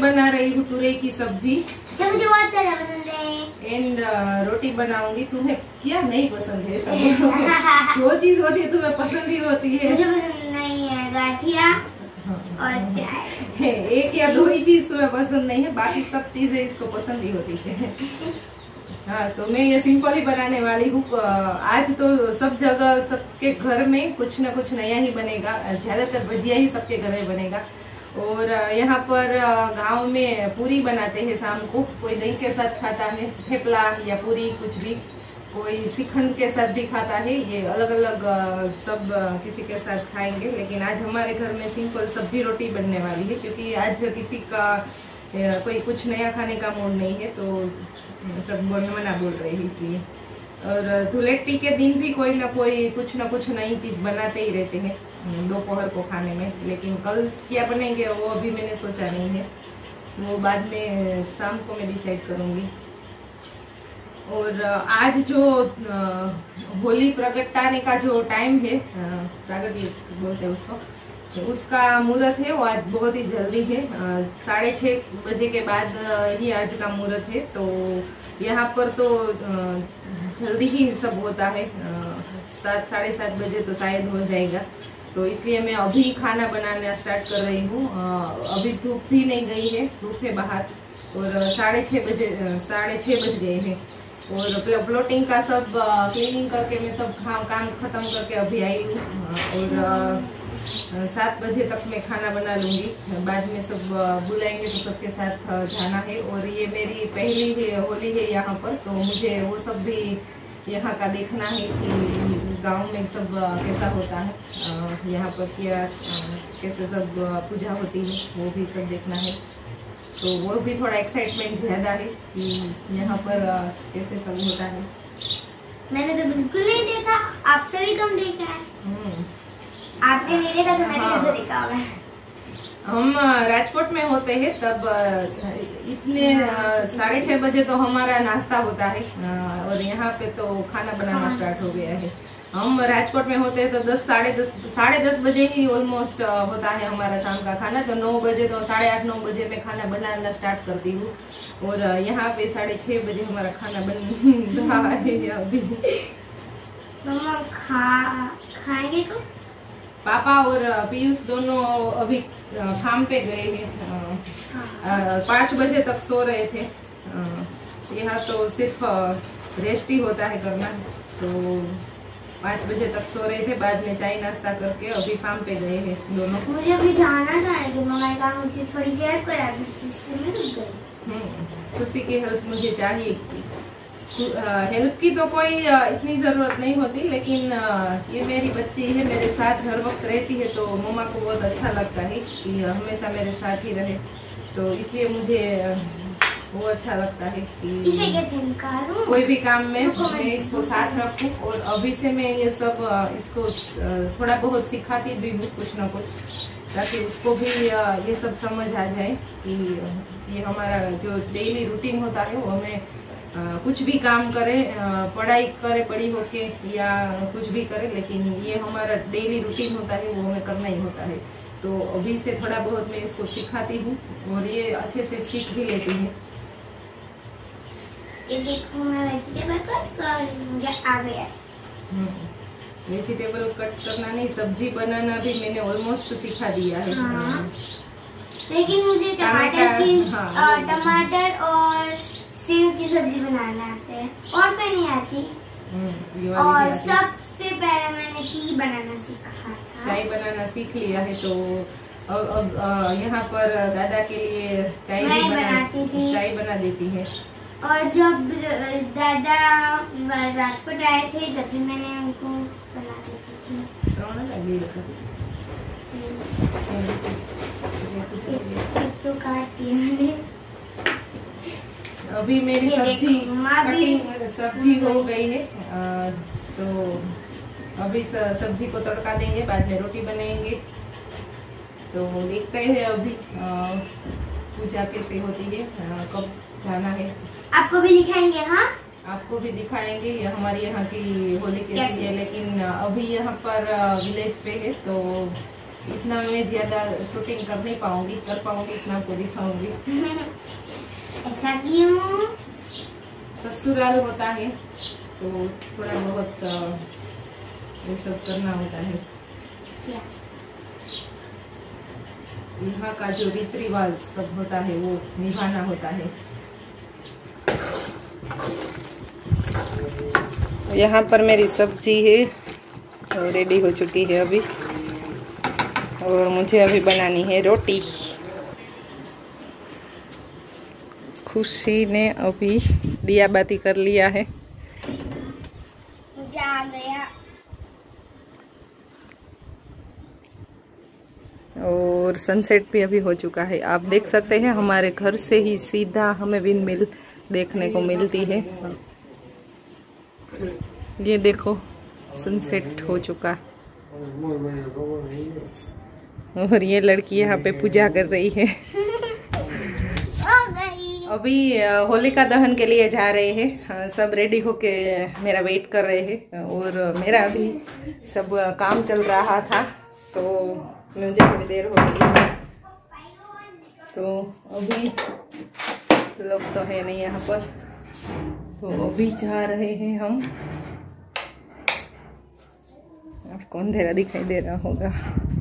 बना रही हूँ तुरई की सब्जी जो मुझे बहुत ज्यादा पसंद है। एंड रोटी बनाऊंगी। तुम्हें क्या नहीं पसंद है? सब जो चीज होती है तुम्हें पसंद ही होती है। मुझे पसंद नहीं है गाठिया और चाय। एक या दो ही चीज तुम्हें पसंद नहीं है, बाकी सब चीजें इसको पसंद ही होती है। हाँ, तो मैं ये सिंपल ही बनाने वाली हूँ। आज तो सब जगह सबके घर में कुछ न कुछ नया ही बनेगा। ज्यादातर भजिया ही सबके घर में बनेगा। और यहाँ पर गांव में पूरी बनाते हैं शाम को। कोई दही के साथ खाता है, थेपला या पूरी कुछ भी। कोई श्रीखंड के साथ भी खाता है। ये अलग अलग सब किसी के साथ खाएंगे। लेकिन आज हमारे घर में सिंपल सब्जी रोटी बनने वाली है, क्योंकि आज किसी का कोई कुछ नया खाने का मूड नहीं है, तो सब मना बोल रहे हैं इसलिए। और धुलेटी के दिन भी कोई ना कोई कुछ ना कुछ नई चीज बनाते ही रहते हैं दोपहर को खाने में। लेकिन कल क्या बनेंगे वो अभी मैंने सोचा नहीं है, वो बाद में शाम को मैं डिसाइड करूंगी। और आज जो होली प्रगटाने का जो टाइम है, प्रागट्य बोलते हैं उसको, उसका मुहूर्त है वो आज बहुत ही जल्दी है। 6:30 बजे के बाद ही आज का मुहूर्त है। तो यहाँ पर तो जल्दी ही सब होता है। 7 साढ़े 7 बजे तो शायद हो जाएगा। तो इसलिए मैं अभी खाना बनाना स्टार्ट कर रही हूँ। अभी धूप भी नहीं गई है, धूप है बाहर। और 6:30 बज गए हैं। और प्लॉटिंग का सब क्लीनिंग करके मैं सब काम खत्म करके अभी आई हूँ। और 7 बजे तक मैं खाना बना लूंगी। बाद में सब बुलाएंगे तो सबके साथ जाना है। और ये मेरी पहली होली है यहाँ पर, तो मुझे वो सब भी यहाँ का देखना है कि गांव में सब कैसा होता है, यहाँ पर क्या कैसे सब पूजा होती है, वो भी सब देखना है। तो वो भी थोड़ा एक्साइटमेंट ज्यादा है कि यहाँ पर कैसे सब होता है। मैंने तो बिल्कुल नहीं देखा, आपसे भी कम देखा है। आपने नहीं देखा तो मैंने कैसे देखा होगा। हम राजकोट में होते हैं तब इतने 6:30 बजे तो हमारा नाश्ता होता है। और यहाँ पे तो खाना बनाना स्टार्ट हो गया है। हम राजकोट में होते हैं तो 10 बजे ही ऑलमोस्ट होता है हमारा शाम का खाना। तो 9 बजे तो 8:30-9 बजे में खाना बनाना स्टार्ट करती हूँ। और यहाँ पे 6:30 बजे हमारा खाना बन रहा है अभी। मम्मा खाएंगे को? पापा और पीयूष दोनों अभी काम पे गए हैं। 5 बजे तक सो रहे थे। यहाँ तो सिर्फ रेस्ट ही होता है करना। तो 5 बजे तक सो रहे थे, बाद में चाय नाश्ता करके अभी फार्म पे गए हैं दोनों। मुझे अभी जाना था लेकिन मम्मा का मुझे थोड़ी हेल्प करा दी, इसलिए मैं रुक गई। उसी की हेल्प मुझे चाहिए। हेल्प की तो कोई इतनी जरूरत नहीं होती, लेकिन ये मेरी बच्ची है, मेरे साथ हर वक्त रहती है, तो मम्मा को बहुत अच्छा लगता है कि हमेशा मेरे साथ ही रहे। तो इसलिए मुझे वो अच्छा लगता है कि इसे कैसे निकालूं? कोई भी काम में मैं इसको साथ रखूं। और अभी से मैं ये सब इसको थोड़ा बहुत सिखाती भी हूँ कुछ न कुछ, ताकि उसको भी ये सब समझ आ जाए कि ये हमारा जो डेली रूटीन होता है वो हमें कुछ भी काम करे, पढ़ाई करे बड़ी होके या कुछ भी करे, लेकिन ये हमारा डेली रूटीन होता है, वो हमें करना ही होता है। तो अभी से थोड़ा बहुत मैं इसको सिखाती हूँ और ये अच्छे से सीख भी लेती है। ये देखो मैं वेजिटेबल कट कर आ गया। वेजिटेबल कट करना नहीं, सब्जी बनाना भी मैंने ऑलमोस्ट सिखा दिया है। हाँ। लेकिन मुझे टमाटर और सेव की सब्जी बनाना आते हैं और कोई नहीं आती। और सबसे पहले मैंने टी बनाना सीखा था। चाय बनाना सीख लिया है। तो अब यहाँ पर दादा के लिए चाय बनाती थी, चाय बना देती है। और जब दादा राजकोट आए थे तब भी मैंने उनको बना देती थी। तो काट दिया मैंने। अभी मेरी सब्जी हो गई है। तो अभी सब्जी को तड़का देंगे, बाद में रोटी बनाएंगे। तो देखते हैं अभी पूजा कैसे होती है, कब जाना है। आपको भी दिखाएंगे। हाँ, आपको भी दिखाएंगे हमारी यहाँ की होली कैसी है। लेकिन अभी यहाँ पर विलेज पे है, तो इतना मैं ज्यादा शूटिंग कर नहीं पाऊंगी, कर पाऊंगी इतना आपको दिखाऊंगी। ऐसा क्यों? ससुराल होता है तो थोड़ा बहुत ये सब करना होता है। क्या? यहाँ का जो रीति रिवाज सब होता है वो निभाना होता है। यहाँ पर मेरी सब्जी है और रेडी हो चुकी है अभी, और मुझे अभी बनानी है रोटी। खुशी ने अभी दिया बाती कर लिया है। मुझे आ गया। और सनसेट भी अभी हो चुका है। आप देख सकते हैं हमारे घर से ही सीधा हमें विंड मिल देखने को मिलती है। ये देखो सनसेट हो चुका। और ये लड़की यहाँ पे पूजा कर रही है। अभी होलिका दहन के लिए जा रहे हैं, सब रेडी होके मेरा वेट कर रहे हैं। और मेरा भी सब काम चल रहा था तो मुझे थोड़ी देर हो गई। तो अभी लोग तो है नहीं यहाँ पर, तो अभी जा रहे हैं हम। आपको अंधेरा दिखाई दे रहा होगा।